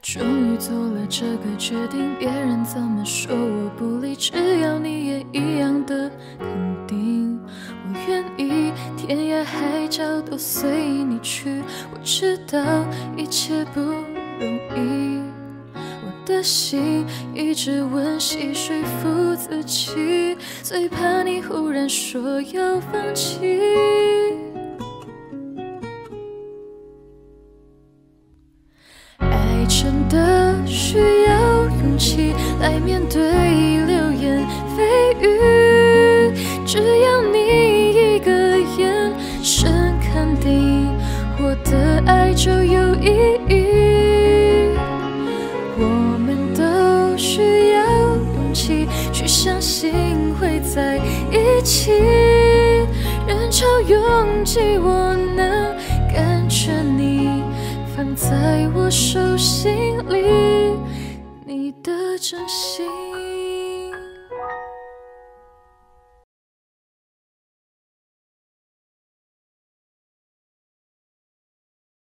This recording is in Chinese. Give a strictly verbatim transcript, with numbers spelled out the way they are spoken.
终于做了这个决定，别人怎么说我不理，只要你也一样的肯定。我愿意天涯海角都随你去，我知道一切不容易，我的心一直温习说服自己，最怕你忽然说要放弃。爱真的需要勇气来面对流言蜚语，只要你一个眼神肯定，我的爱就有意义。我们都需要勇气去相信会在一起，人潮拥挤我能感觉你放在我手心里，你的真心。